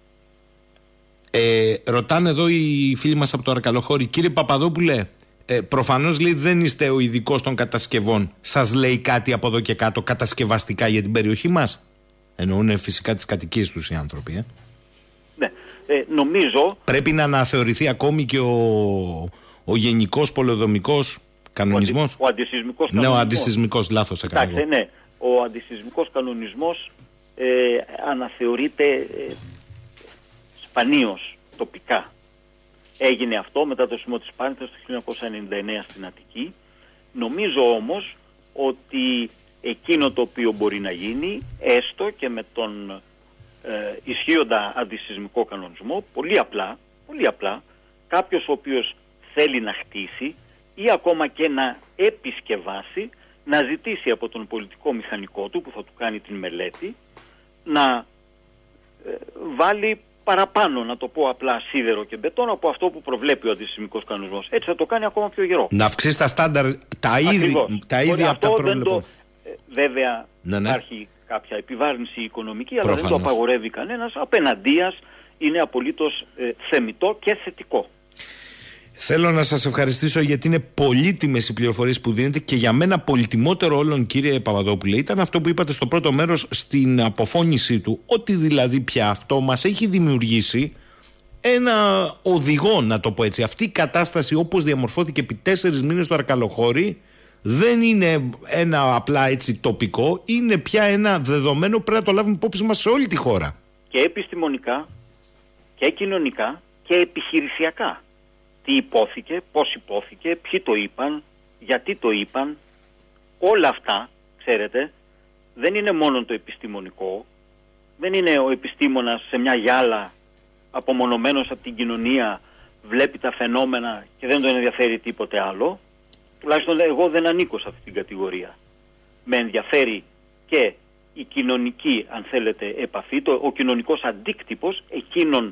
Ε, ρωτάνε εδώ οι φίλοι μας από το Αρκαλοχώρη, κύριε Παπαδόπουλε, ε, προφανώς λέει δεν είστε ο ειδικός των κατασκευών. Σας λέει κάτι από εδώ και κάτω κατασκευαστικά για την περιοχή μας? Εννοούν φυσικά τις κατοικίες τους οι άνθρωποι. Ε. Ναι, ε, νομίζω... Πρέπει να αναθεωρηθεί ακόμη και ο, ο γενικός πολεοδομικός κανονισμός. Ο, αντι, ο αντισυσμικός κανονισμός. Ναι, ο αντισυσμικός, λάθος έκανα. Κοιτάξτε, ναι, ο αντισυσμικός κανονισμός ε, αναθεωρείται ε, σπανίως τοπικά. Έγινε αυτό μετά το σεισμό της Πάρνηθας το χίλια εννιακόσια ενενήντα εννέα στην Αττική. Νομίζω όμως ότι εκείνο το οποίο μπορεί να γίνει, έστω και με τον ε, ισχύοντα αντισυσμικό κανονισμό, πολύ απλά, πολύ απλά, κάποιος ο οποίος θέλει να χτίσει ή ακόμα και να επισκευάσει, να ζητήσει από τον πολιτικό μηχανικό του που θα του κάνει την μελέτη, να ε, βάλει παραπάνω, να το πω απλά, σίδερο και μπετόν από αυτό που προβλέπει ο αντισυσμικός κανονισμός. Έτσι θα το κάνει ακόμα πιο γερό. Να αυξήσει τα στάνταρ, τα ίδια, τα ίδια από τα προβλεπόμενα. Ε, βέβαια ναι, ναι. υπάρχει κάποια επιβάρυνση οικονομική, αλλά προφανώς δεν το απαγορεύει κανένας. Απέναντίας είναι απολύτως ε, θεμιτό και θετικό. Θέλω να σας ευχαριστήσω γιατί είναι πολύτιμες οι πληροφορίες που δίνετε και για μένα πολυτιμότερο όλων, κύριε Παπαδόπουλε, ήταν αυτό που είπατε στο πρώτο μέρος στην αποφώνησή του, ότι δηλαδή πια αυτό μας έχει δημιουργήσει ένα οδηγό, να το πω έτσι. Αυτή η κατάσταση όπως διαμορφώθηκε επί τέσσερις μήνες στο Αρκαλοχώρη δεν είναι ένα απλά έτσι τοπικό, είναι πια ένα δεδομένο που πρέπει να το λάβουμε υπόψη μας σε όλη τη χώρα. Και επιστημονικά και κοινωνικά και επιχειρησιακά. Τι υπόθηκε, πώς υπόθηκε, ποιοι το είπαν, γιατί το είπαν. Όλα αυτά, ξέρετε, δεν είναι μόνο το επιστημονικό. Δεν είναι ο επιστήμονας σε μια γυάλα απομονωμένος από την κοινωνία, βλέπει τα φαινόμενα και δεν τον ενδιαφέρει τίποτε άλλο. Τουλάχιστον εγώ δεν ανήκω σε αυτή την κατηγορία. Με ενδιαφέρει και η κοινωνική, αν θέλετε, επαφή, το, ο κοινωνικός αντίκτυπος εκείνων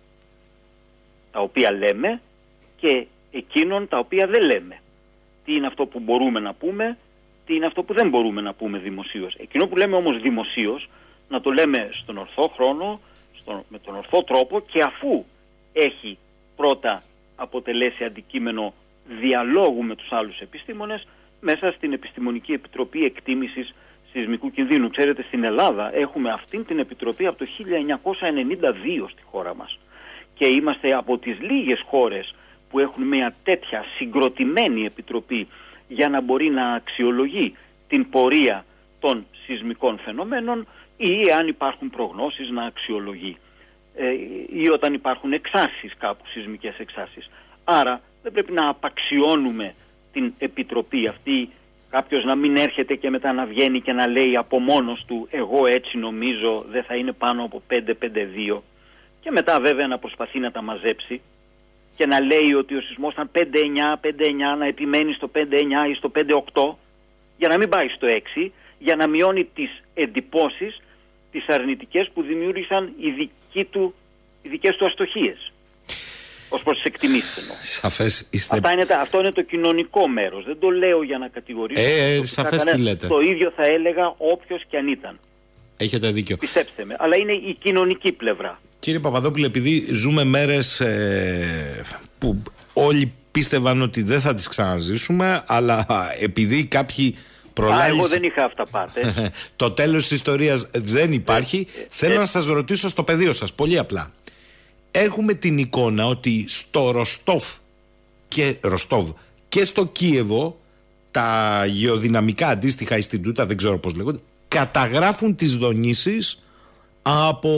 τα οποία λέμε και εκείνων τα οποία δεν λέμε. Τι είναι αυτό που μπορούμε να πούμε, τι είναι αυτό που δεν μπορούμε να πούμε δημοσίως. Εκείνο που λέμε όμως δημοσίως, να το λέμε στον ορθό χρόνο, στον, με τον ορθό τρόπο και αφού έχει πρώτα αποτελέσει αντικείμενο διαλόγου με τους άλλους επιστήμονες μέσα στην Επιστημονική Επιτροπή Εκτίμησης Σεισμικού Κινδύνου. Ξέρετε, στην Ελλάδα έχουμε αυτήν την επιτροπή από το χίλια εννιακόσια ενενήντα δύο στη χώρα μας και είμαστε από τις λίγες χώρες που έχουν μια τέτοια συγκροτημένη επιτροπή για να μπορεί να αξιολογεί την πορεία των σεισμικών φαινομένων ή αν υπάρχουν προγνώσεις να αξιολογεί ε, ή όταν υπάρχουν εξάσεις κάπου, σεισμικές εξάσεις. Άρα δεν πρέπει να απαξιώνουμε την επιτροπή αυτή, κάποιος να μην έρχεται και μετά να βγαίνει και να λέει από μόνος του εγώ έτσι νομίζω, δεν θα είναι πάνω από πέντε πέντε δύο και μετά βέβαια να προσπαθεί να τα μαζέψει και να λέει ότι ο σεισμός ήταν πέντε εννιά, πέντε εννιά, να επιμένει στο πέντε εννιά ή στο πέντε οκτώ για να μην πάει στο έξι, για να μειώνει τις εντυπώσεις τις αρνητικές που δημιούργησαν οι, δική του, οι δικές του αστοχίες. Ως προς τις εκτιμήσεις εννοώ. Σαφές είστε... Αυτά είναι, αυτό είναι το κοινωνικό μέρος. Δεν το λέω για να κατηγορήσω. Ε, το σαφές τι λέτε. Το ίδιο θα έλεγα όποιος και αν ήταν. Έχετε δίκιο. Πιστέψτε με. Αλλά είναι η κοινωνική πλευρά. Κύριε Παπαδόπουλε, επειδή ζούμε μέρες ε, που όλοι πίστευαν ότι δεν θα τις ξαναζήσουμε, αλλά επειδή κάποιοι προλάβησαν... Α, εγώ δεν είχα αυταπάτε. Το τέλος της ιστορίας δεν υπάρχει. Ε, ε, Θέλω ε, να σας ρωτήσω στο πεδίο σας, πολύ απλά. Έχουμε την εικόνα ότι στο Ροστόφ και, Ροστόβ και στο Κίεβο τα γεωδυναμικά αντίστοιχα Ινστιτούτα, δεν ξέρω πώς λέγονται, καταγράφουν τις δονήσεις από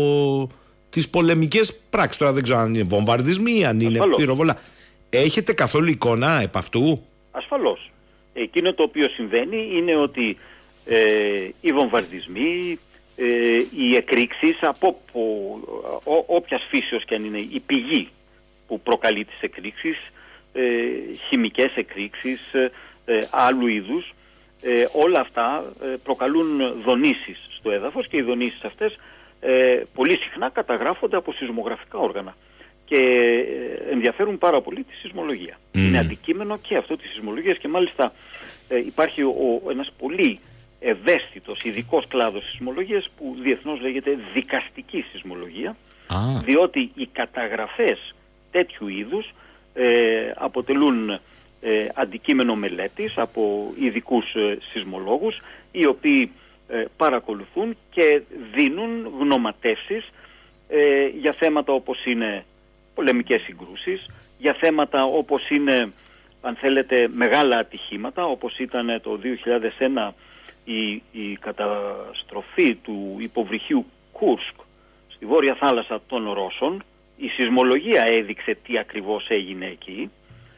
τις πολεμικές πράξεις. Τώρα δεν ξέρω αν είναι βομβαρδισμοί, αν είναι Ασφαλώς. πυροβολά. Έχετε καθόλου εικόνα επ' αυτού? Ασφαλώς. Εκείνο το οποίο συμβαίνει είναι ότι ε, οι βομβαρδισμοί, ε, οι εκρήξεις από που, ό, όποιας φύσεως και αν είναι η πηγή που προκαλεί τις εκρήξεις, ε, χημικές εκρήξεις, ε, άλλου είδους, ε, όλα αυτά ε, προκαλούν δονήσεις στο έδαφος και οι δονήσεις αυτές ε, πολύ συχνά καταγράφονται από σεισμογραφικά όργανα και ε, ενδιαφέρουν πάρα πολύ τη σεισμολογία. Mm. Είναι αντικείμενο και αυτό της σεισμολογίας και μάλιστα ε, υπάρχει ο, ο, ένας πολύ ευαίσθητος ειδικός κλάδος σεισμολογίας που διεθνώς λέγεται δικαστική σεισμολογία, ah. διότι οι καταγραφές τέτοιου είδους ε, αποτελούν ε, αντικείμενο μελέτης από ειδικούς ε, σεισμολόγους οι οποίοι ε, παρακολουθούν και δίνουν γνωματεύσεις ε, για θέματα όπως είναι πολεμικές συγκρούσεις, για θέματα όπως είναι, αν θέλετε, μεγάλα ατυχήματα, όπως ήταν το δύο χιλιάδες ένα η, η καταστροφή του υποβρυχίου Κούρσκ στη βόρεια θάλασσα των Ρώσων. Η σεισμολογία έδειξε τι ακριβώς έγινε εκεί,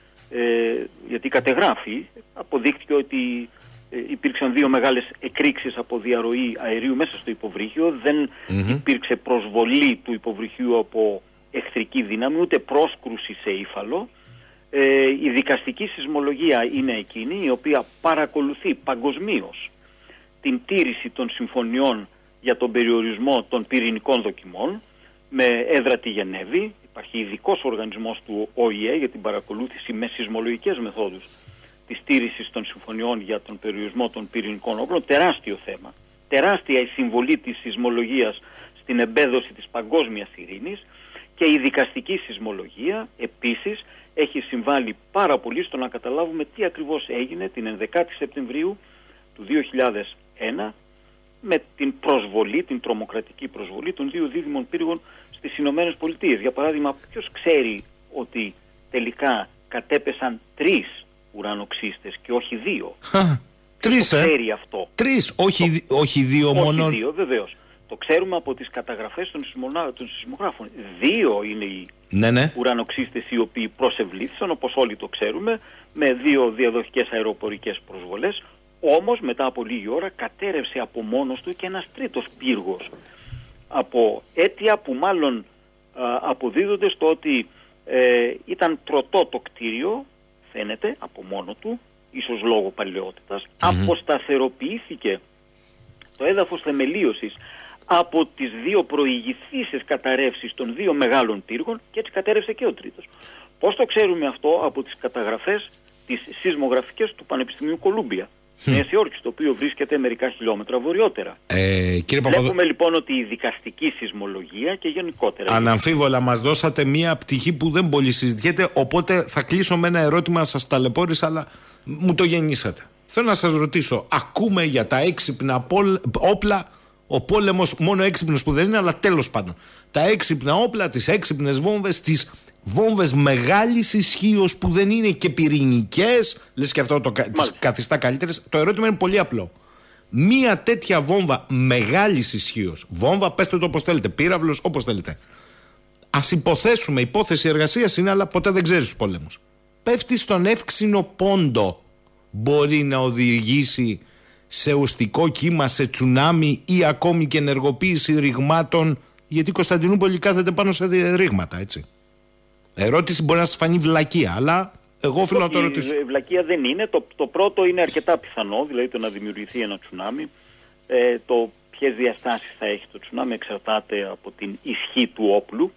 ε, γιατί κατεγράφει, αποδείχθηκε ότι ε, υπήρξαν δύο μεγάλες εκρήξεις από διαρροή αερίου μέσα στο υποβρύχιο, δεν mm-hmm. υπήρξε προσβολή του υποβρυχίου από εχθρική δύναμη, ούτε πρόσκρουση σε ύφαλο. Ε, η δικαστική σεισμολογία είναι εκείνη η οποία παρακολουθεί παγκοσμίως την τήρηση των συμφωνιών για τον περιορισμό των πυρηνικών δοκιμών με έδρα τη Γενέβη. Υπάρχει ειδικός οργανισμός του Ο Η Ε για την παρακολούθηση με σεισμολογικές μεθόδους της τήρησης των συμφωνιών για τον περιορισμό των πυρηνικών όπλων. Τεράστιο θέμα. Τεράστια η συμβολή της σεισμολογίας στην εμπέδωση της παγκόσμιας ειρήνης. Και η δικαστική σεισμολογία επίσης έχει συμβάλει πάρα πολύ στο να καταλάβουμε τι ακριβώς έγινε την ενδεκάτη Σεπτεμβρίου του δύο χιλιάδες ένα με την προσβολή, την τρομοκρατική προσβολή των δύο δίδυμων πύργων στις Ηνωμένες Πολιτείες. Για παράδειγμα, ποιος ξέρει ότι τελικά κατέπεσαν τρεις ουρανοξύστες και όχι δύο? Τρεις, το ε? ξέρει αυτό. Τρεις, όχι, το... όχι δύο όχι μόνο. Όχι δύο, βεβαίως. Το ξέρουμε από τις καταγραφές των, σεισμονα... των σεισμογράφων. Δύο είναι οι ναι, ναι. ουρανοξύστες οι οποίοι προσευλήθησαν, όπως όλοι το ξέρουμε, με δύο διαδοχικές αεροπορικές προσβολές. Όμως μετά από λίγη ώρα κατέρευσε από μόνος του και ένας τρίτος πύργος. Από αίτια που μάλλον α, αποδίδονται στο ότι ε, ήταν τροτό το κτίριο, φαίνεται, από μόνο του, ίσως λόγω παλαιότητας, mm-hmm. αποσταθεροποιήθηκε το έδαφος θεμελίωσης από τις δύο προηγηθήσεις καταρρεύσεις των δύο μεγάλων πύργων και έτσι κατέρευσε και ο τρίτος. Πώς το ξέρουμε αυτό? Από τις καταγραφές τις σεισμογραφικές του Πανεπιστημίου Κολούμπια, mm. Νέας Υόρκης, το οποίο βρίσκεται μερικά χιλιόμετρα βορειότερα. Ε, κύριε Παπαδο... Βλέπουμε λοιπόν ότι η δικαστική σεισμολογία και γενικότερα... Αναμφίβολα μας δώσατε μία πτυχή που δεν πολύ συζητιέται, οπότε θα κλείσω με ένα ερώτημα, σας ταλαιπώρησα, αλλά μου το γεννήσατε. Θέλω να σας ρωτήσω, ακούμε για τα έξυπνα όπλα, ο πόλεμος μόνο έξυπνος που δεν είναι, αλλά τέλος πάντων. Τα έξυπνα όπλα, τις έξυπνες βόμβες, τις βόμβες μεγάλης ισχύως που δεν είναι και πυρηνικές, λες και αυτό το τις καθιστά καλύτερες. Το ερώτημα είναι πολύ απλό. Μία τέτοια βόμβα μεγάλης ισχύως, βόμβα, πέστε το όπως θέλετε, πύραυλος, όπως θέλετε. Ας υποθέσουμε, υπόθεση εργασίας είναι, αλλά ποτέ δεν ξέρεις τους πολέμους. Πέφτει στον εύξηνο πόντο. Μπορεί να οδηγήσει σε ουστικό κύμα, σε τσουνάμι ή ακόμη και ενεργοποίηση ρηγμάτων, γιατί η Κωνσταντινούπολη κάθεται πάνω σε ρήγματα, έτσι. Ερώτηση μπορεί να σας φανεί βλακεία, αλλά εγώ οφείλω να το ρωτήσω. Βλακεία δεν είναι. Το, το πρώτο είναι αρκετά πιθανό, δηλαδή το να δημιουργηθεί ένα τσουνάμι. Ε, το ποιες διαστάσεις θα έχει το τσουνάμι εξαρτάται από την ισχύ του όπλου.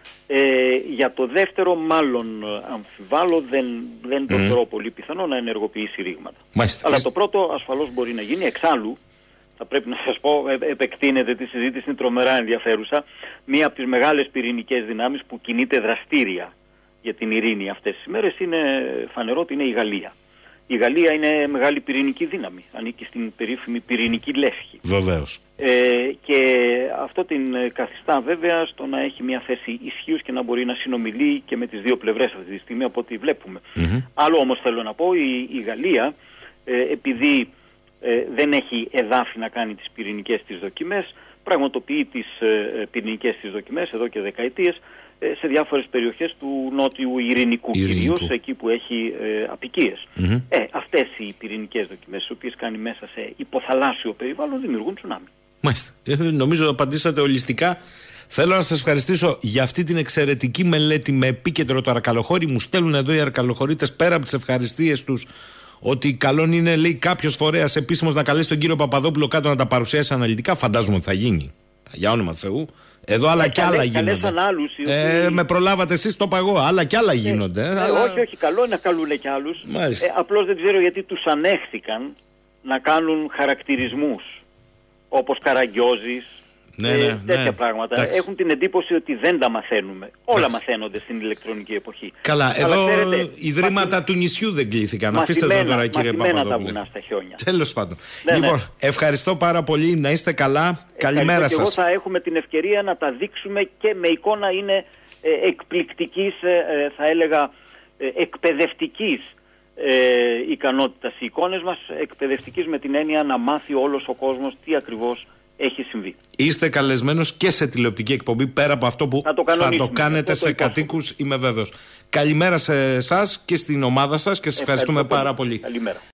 Ε, για το δεύτερο μάλλον αμφιβάλλω, δεν, δεν το θεωρώ mm. πολύ πιθανό να ενεργοποιήσει ρήγματα. Μάλιστα. Αλλά το πρώτο ασφαλώς μπορεί να γίνει. Εξάλλου, θα πρέπει να σας πω, ε, επεκτείνεται τη συζήτηση, είναι τρομερά ενδιαφέρουσα. Μία από τις μεγάλες πυρηνικές δυνάμεις που κινείται δραστήρια για την ειρήνη αυτές τις μέρες είναι φανερό ότι είναι η Γαλλία. Η Γαλλία είναι μεγάλη πυρηνική δύναμη, ανήκει στην περίφημη πυρηνική λέσχη. Βεβαίως. Ε, και αυτό την καθιστά βέβαια στο να έχει μια θέση ισχύους και να μπορεί να συνομιλεί και με τις δύο πλευρές αυτή τη στιγμή από ό,τι βλέπουμε. Mm-hmm. Άλλο όμως θέλω να πω, η, η Γαλλία ε, επειδή ε, δεν έχει εδάφη να κάνει τις πυρηνικές της δοκιμές, πραγματοποιεί τις ε, πυρηνικές της δοκιμές εδώ και δεκαετίες σε διάφορες περιοχές του νότιου Ειρηνικού, κυρίως εκεί που έχει ε, αποικίες. Mm-hmm. Ε, αυτές οι πυρηνικές δοκιμές, τις οποίες κάνει μέσα σε υποθαλάσσιο περιβάλλον, δημιουργούν τσουνάμι. Μάλιστα. Ε, νομίζω απαντήσατε ολιστικά. Θέλω να σας ευχαριστήσω για αυτή την εξαιρετική μελέτη με επίκεντρο το Αρκαλοχώρι. Μου στέλνουν εδώ οι Αρκαλοχωρίτες πέρα από τις ευχαριστίες τους ότι καλό είναι, λέει, κάποιος φορέας επίσημος να καλέσει τον κύριο Παπαδόπουλο κάτω να τα παρουσιάσει αναλυτικά. Φαντάζομαι ότι θα γίνει. Για όνομα Θεού. Εδώ άλλα ε, κι άλλα γίνονται. Άλλους, ε, με προλάβατε εσείς, το είπα εγώ. Άλλα κι άλλα γίνονται. Ε, ε, αλλά... Όχι, όχι, καλό είναι να καλούν κι άλλους. Ε, απλώς δεν ξέρω γιατί τους ανέχθηκαν να κάνουν χαρακτηρισμούς όπως Καραγκιόζης, ναι, ε, ναι, τέτοια ναι, πράγματα. εντάξει. Έχουν την εντύπωση ότι δεν τα μαθαίνουμε. Όλα εντάξει. μαθαίνονται στην ηλεκτρονική εποχή. Καλά, αλλά εδώ ξέρετε, ιδρύματα μαθη... του νησιού δεν κλήθηκαν. Αφήστε το τώρα, κύριε Παπαδόπουλε. τα βουνά στα χιόνια. Τέλος πάντων. Ναι, λοιπόν, ναι. ευχαριστώ πάρα πολύ. Να είστε καλά. Καλημέρα σας. Και εγώ θα έχουμε την ευκαιρία να τα δείξουμε και με εικόνα. Είναι ε, εκπληκτικής, ε, θα έλεγα, ε, εκπαιδευτικής ε, ικανότητας οι εικόνες μας. Εκπαιδευτικής με την έννοια να μάθει όλος ο κόσμος τι ακριβώς έχει συμβεί. Είστε καλεσμένος και σε τηλεοπτική εκπομπή πέρα από αυτό που θα το, θα το κάνετε αυτό σε κατοίκους, είμαι βέβαιος. Καλημέρα σε εσάς και στην ομάδα σας και σας ευχαριστούμε πάρα πολύ. Καλημέρα.